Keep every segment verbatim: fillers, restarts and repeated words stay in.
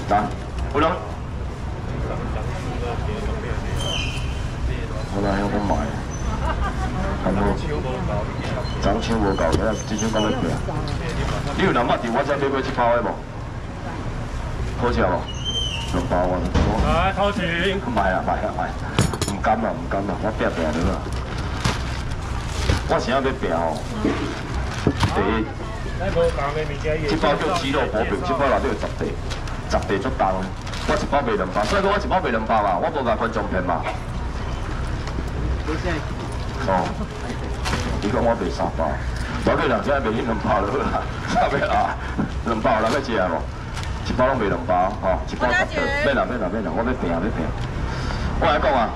来，有人。我哪样我买？看无，昨抢无够，睇下即箱讲要平。你有两百条，我才买过一包的无？好食无？两包我。 来，掏钱。 买啊买啊买！唔甘啊唔甘啊，我拼拼了啦。我想要要拼哦。第一。 这包叫鸡肉薄饼，这包内底有十块，十块足重。我一包卖两包，所以讲我一包卖两包嘛，我无甲观众骗嘛。哦，伊讲我卖三包，我叫人家卖迄两包就好啦，啥物啊？两包人要食无？一包拢卖两包，吼，一包十块。免啦免啦免啦，我要拼要拼。我来讲啊。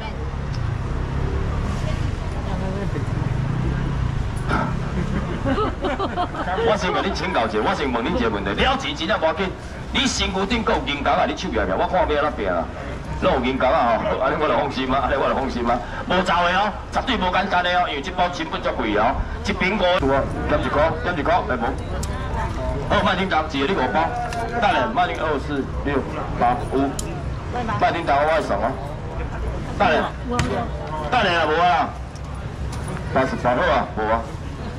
我先甲你请教一下，我先问恁一个问题：了钱真正无要紧，你身躯顶阁有银角啊？你手举起，我看要安怎拼啊？拢有银角啊吼，安尼我就放心啊，安尼我就放心啊。无走的哦，绝对无简单的哦，因为这包成本足贵哦，一瓶五，减一块，减一块，来无？好，卖恁讲一个你五包，等下卖恁二四六八五，卖恁头我爱送啊，等下，等下啊无啊，八十八好啊，无啊。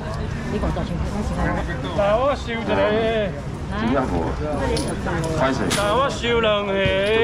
但我收一个， 真正无，歹势。 但我收两个，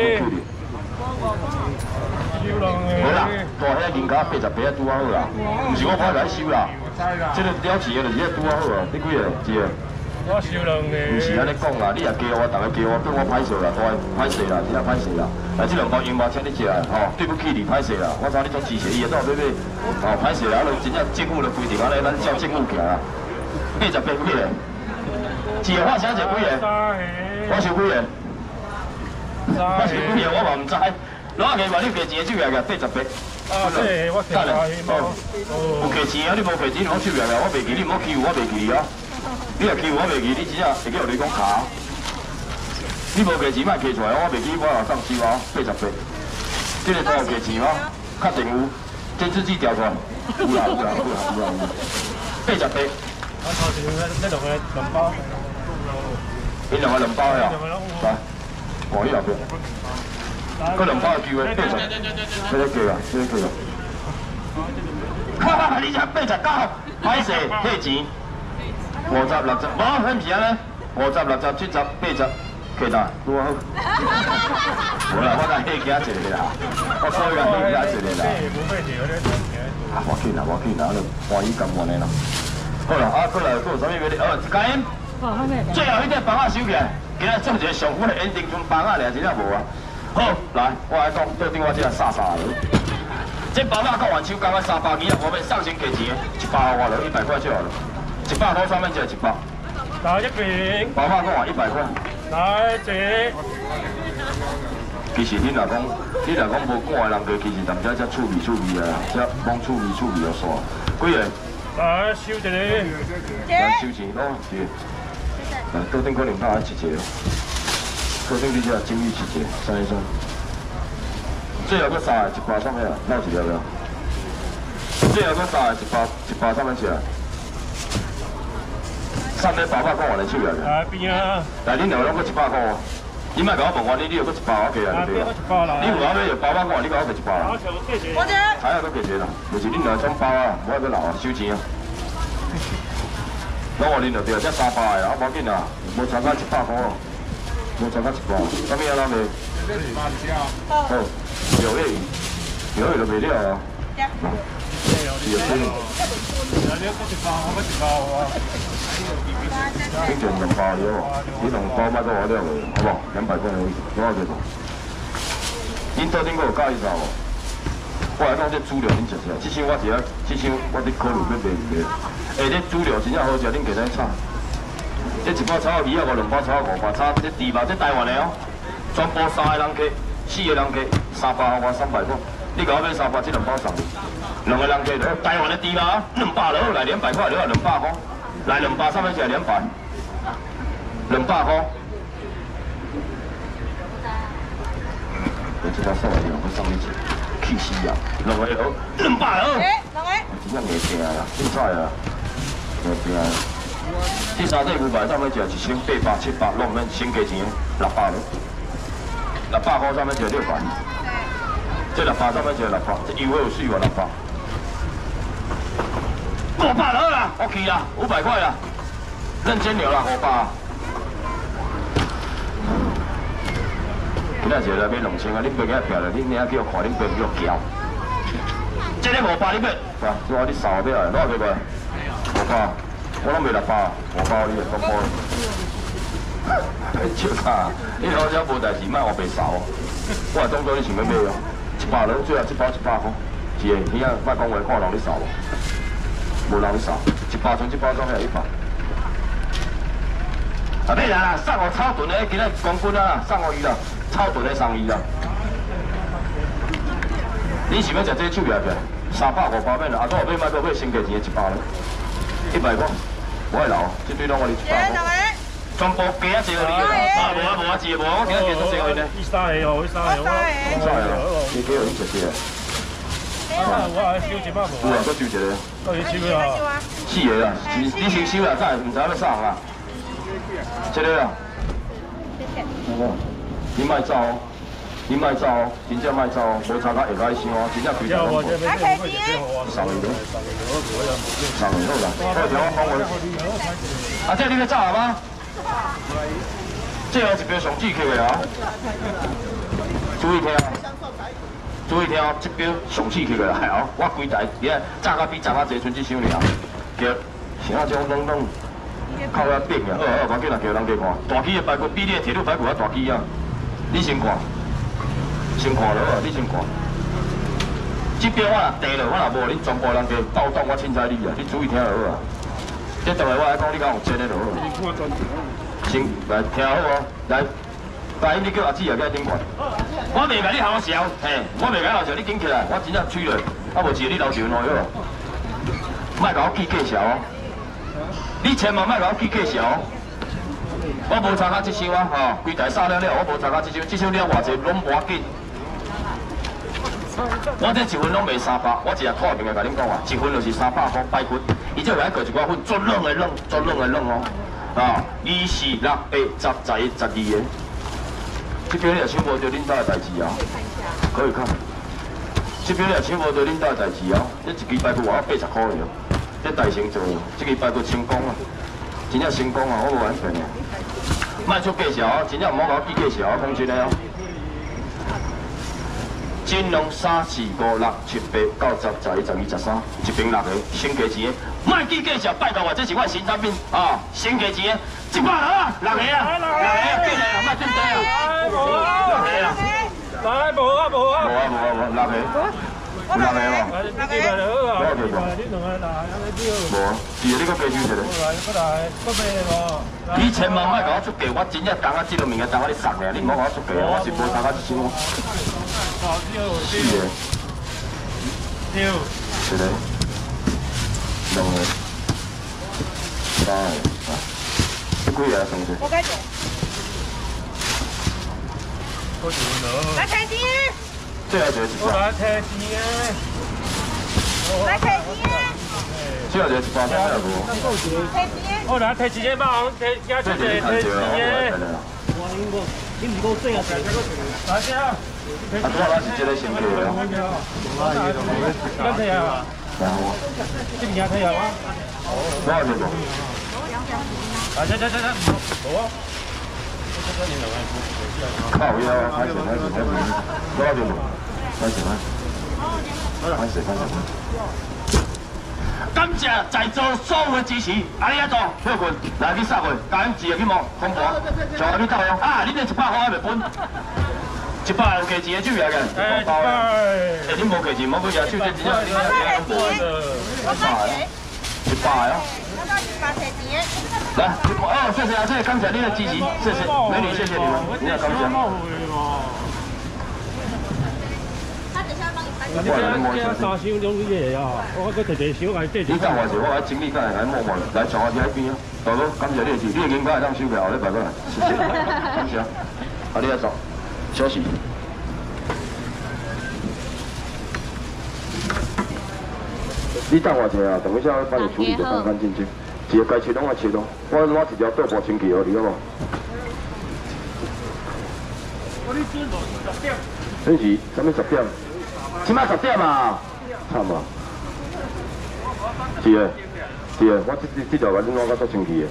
收两个。 好啦，大遐银角八十八啊，拄啊好啦，唔是我歹来收啦。这个了钱的就是遐拄啊好啊，你几个？一个。 我收两个。 唔是安尼讲啦，你也加我，大家加我，对我歹势啦，大家歹势啦，真正歹势啦。来，这两包银包请你食啦，吼，对不起你歹势啦，我知你做支持伊，到后尾尾，哦歹势啦，啊，真正政府就规定安尼，咱照政府行啦。 八十八几个？一个我想一个几个？我收几个？我收几个？我嘛唔知。攞下嘅话，你加钱手下嘅八十八。 啊，对，我加啦。 有加钱啊？你无加钱，你攞手下嘅，我袂记，你唔好欺负我袂记啊！你若欺负我袂记，你真正会叫你讲卡。你无加钱，莫加出来，我袂记，我后送收啊，八十八。这个都有加钱吗？确定有？监视器调出来。有啦有啦有啦有啦有。八十八。 我头前呢呢度嘅两包， 你两个两包呀？来，换呢后边。嗰两包叫佢八十，俾你叫啊，俾你叫啊。哈哈，你只八十九，歹势，迄錢。五十六十，冇，迄唔是安尼。五十六十七十八十，幾大？拄好。冇啦，我但係加一個啦，我所以係加一個啦。啊，我見啦，我見啦，喺度換衣咁換你啦。 好啦，啊，過來，過有啥物要你？哦，一間。最後迄隻房仔收起來，今仔做一個上好的 ending，像房仔爾，真正無啊。好，來，我來講，到頂我這個傻傻的。這包仔講完手工，我三百二啊，我要送先給錢，一包我了一百塊就好了。一百塊上面就一包。 來一瓶。 包仔講完一百塊。 來一。 其實你若講，你若講無趕的人，就其實淡仔只趣味趣味啊，只講趣味趣味就煞。幾個？ 来收一个，来收钱咯，是。来，桌顶可能拍一个哦，桌顶你只精力一个，三一三。最后搁三个，一包上面啊，闹一条了。最后搁三个，一包一包上面起来。三个包包讲完来收了。来边啊！来，恁两个拢搁一百块哦。你莫甲我问我，你你又搁一包我给啊？对啊。你有后尾有包包讲，你甲我给一包啦。我这。还要搁给钱啦？就是恁两种包啊，我搁留啊，收钱啊。 攞我恁就对啊，这三包的啦，无要紧啦，无超过一百块咯，无超过一包。啥物啊，咱们？好，有诶，有诶就袂了啊。是有钱。你就两包了哦，你两包买到我了未？好不好？两百块而已，多少钱？恁桌顶个有介绍无？我来讲这猪肉，恁食食，这箱我是啊，这箱我伫考虑要卖唔卖。 哎，这猪肉真正好食，恁加咱炒。这一包炒二啊五，两包炒五包炒，这猪肉这台湾的哦，全部三个人客，四个人客，三包我三百块。你甲我买三包，这两包送你。两个人客就台湾的猪肉，两百就好，来两百块就好，两百块，来两包上面写两百，两百块。我这包送来两个送你一，气死啊！两个好，两百好。哎，两个。真正袂平啦，凊彩啊！ 这三块五百，咱们食一千八百、七百，拢免先加钱，六百了。 六百块上面一个六百，这六百上面一个六百，这油有水无六百。五百了啦 ，OK 啦，五百块啦，认真牛啦，五百。今仔是来买两千啊，恁买个票了，恁领叫我看恁买叫交。这个五百你买，哇，我你扫买来，哪个买？五百，我拢卖六百，五百你都包。笑啥？你好少无代志，莫我白扫。我係當作你想要買哦，一百兩，最後一包一百塊，是的，你啊，莫講話看人你掃無，無人你掃，一包裝一包裝係一百。啊，買啦啦，送我草屯的，今日光棍啊，送我伊啦，草屯的送伊啦。你想要食这手摇片？三百五包免啦，啊，我后尾买个买先价钱一包咧，一百块，我会留，这堆拢我哋一百块。全部加一隻嗰啲啊！無啊無啊，字無啊，我今日加咗四個呢。 依三個哦，依三個。 三個咯，你幾號你食啲啊？ 啊，我係燒一百無。 有啊，都燒一個。 都要燒啊！ 四個啦，你你先燒啦，真係唔知要送啊。這個啦。你莫走哦，你莫走哦，真正莫走哦，無差到下擺燒哦，真正開車攏無。送你咯，送你好啦，我聽我講我。啊，這你要走係嗎？這有一邊上刺激的啊！注意聽啊！注意聽哦，這邊上刺激的來哦！我規台你看炸到比炸到這剩一箱爾，叫啥種攏攏靠遐頂嘅，好好，無緊啦，叫人家看。大起的排骨比你的鐵路排骨還大起啊！你先看，先看落啊！你先看。這邊我若地落，我若無，恁全部人家鬥擋我凊彩你啊！你注意聽就好啊！這當然我來講，你講有真的就好。先來聽好哦，來，來，你叫阿姊也叫頂看。我未甲你好笑，嘿，我未甲你好笑，你緊起來，我真正吹落，啊無是你留住我喲。莫甲我記計數哦，你千萬莫甲我記計數哦。我無參加這箱啊，吼，規台殺了了，我無參加這箱，這箱了偌濟攏無要緊。我這一份攏賣三百，我只係透明嘅甲恁講話，一份就是三百塊排骨。伊這來個一寡粉，做冷的冷，做冷的冷哦。啊，二四六八十十一十二個，這邊你也搶無到恁兜的代志啊！可以看，這邊你也搶無到恁兜的代志啊！這一支排骨我八十塊了，這大成做，這支排骨成功啊！真正成功啊！我無玩騙啊！莫出計數啊！真正唔好甲我記計數啊！講真的哦。金龍三四五六七八九十十一十二十三，一邊六個先價錢，莫記計數，拜託我這是我新產品啊，先價錢，一百啊，六個啊，六個啊，幾個啊，莫轉低啊，六個啊，來無啊無啊，無啊無啊無，六個，六個嘛，六個，我叫做，無啊，是啊，你個計數出來，你千萬莫甲我出價，我真正當我這個物件當我咧送嘅，你唔好甲我出價啊，我是無參加一箱。是的，六，是的，兩個，三個，啊，幾個啊？同學？我解決。我做咗。來睇錢。最後就係一百。來睇錢。來睇錢。最後就係一百，咩嚟㗎？睇錢。我來睇錢嘛，我睇而家出嚟睇錢。你唔夠追啊？來先啊！啊，拄好咱是一個先客哦。咱睇下嘛。然後。這邊也睇下嘛。我係邊個？啊，這這這這，好啊。靠腰，開始開始開始，我係邊個？開始開。開始開始。感謝在座所有嘅支持，阿你一座，許群來去殺佢，加緊字啊，去望，空盤，仲有去鬥樣啊！你哋一百塊還未分。一百有價錢的手嚟嘅，一包嘅。誒，你冇價錢，冇佢隻手，這真正你係一百一百哦。來，哦，謝謝啊，謝謝剛才你的支持，謝謝美女，謝謝你們，你好感謝。我來摸一下。三箱兩嘢啊！我個直直小係即係。你教我時，我喺整理間嚟摸摸，嚟坐下啲喺邊啊？大佬，感謝你嘅支持，你嘅應該係當小嘅，後禮拜過嚟，謝謝，感謝啊！啊，你一坐。休息。你等我一下啊，等一下我幫你處理就乾乾淨淨，一個該切攏我切咯，我我一條豆腐清氣予你好無？ 准时，什么十点？即摆十点啊？惨啊！是诶，是诶，我这这条甲你弄到足生气诶。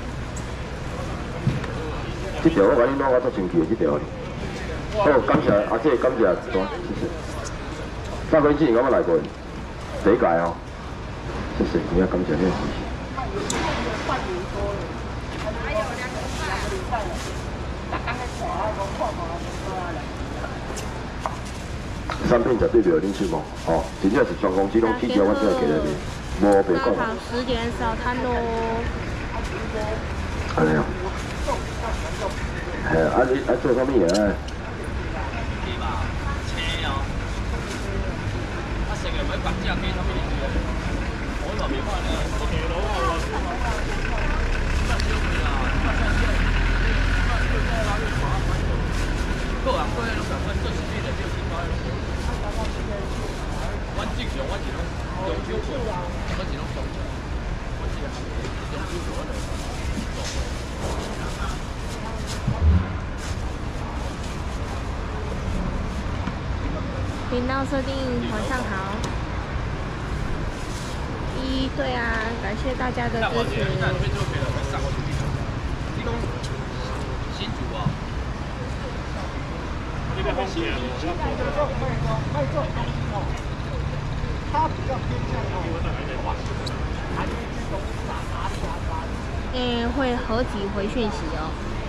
这条我甲你弄到足生气诶，这条。好，感谢阿姐，感谢，谢谢。三分之前我们来过，第一届哦，谢谢，你要感谢你的支持。产品绝对袂有恁出毛，哦，真正是全公司拢起价，我只系给了你，无白讲。 刚好十点扫摊喽。 安尼哦。系啊，你啊做啥物啊？成日咪白只機咁樣嘅，我嗰邊翻咧，我騎佬啊！個人嗰啲六十分，做事就要錢買。我正常我是攏用少數，我是攏上場，我是用少數嗰度做。 频道设定，晚上好。一对啊，感谢大家的支持。 新主啊， 这个很新。 嗯，会合体回讯息哦。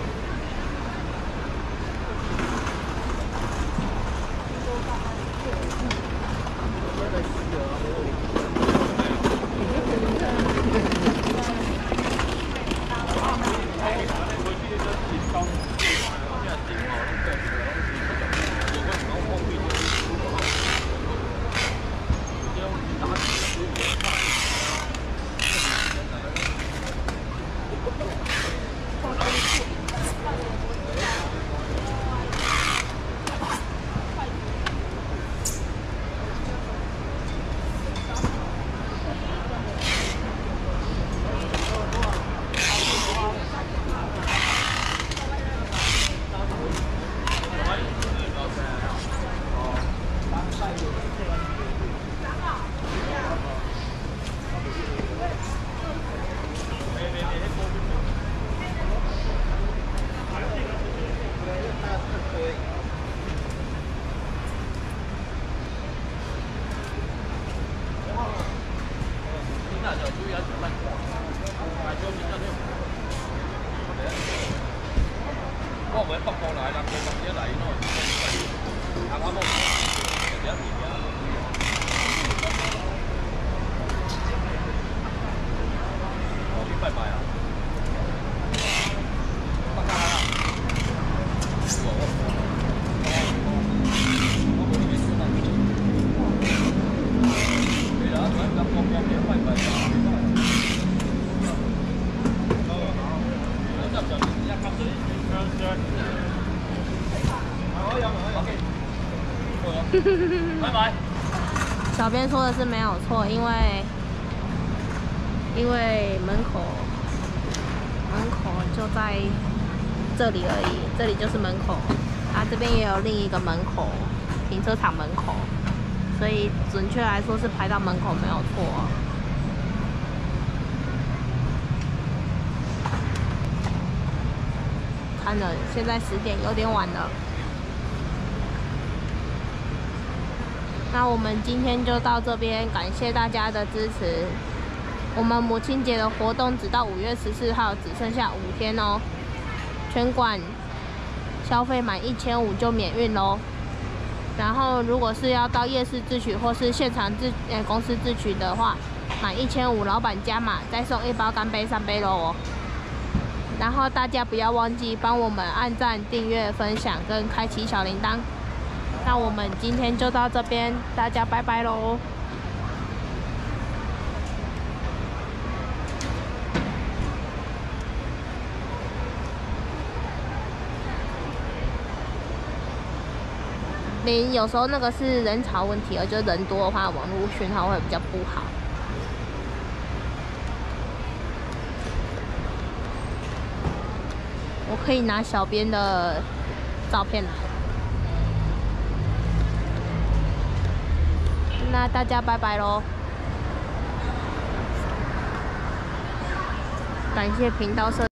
我唔喺北角嚟啦，佢或者嚟咯，啱啱冇一年嘅。我邊拜拜啊？北加啦。我我我冇呢啲書啦。係啦，咁咁我我邊拜拜啊？我執上一級水。拜拜。 小编说的是没有错，因为因为门口门口就在这里而已，这里就是门口，它这边也有另一个门口，停车场门口，所以准确来说是排到门口没有错。看了，现在十点有点晚了。那我们今天就到这边，感谢大家的支持。我们母亲节的活动直到五月十四号，只剩下五天哦。全馆消费满一千五就免运喽。然后如果是要到夜市自取或是现场自呃公司自取的话，满一千五老板加码再送一包干杯三杯喽哦。然后大家不要忘记帮我们按赞、订阅、分享跟开启小铃铛。那我们今天就到这边，大家拜拜喽！零有时候那个是人潮问题，而就人多的话，网络讯号会比较不好。我可以拿小编的照片来。 那大家拜拜喽！感谢频道社。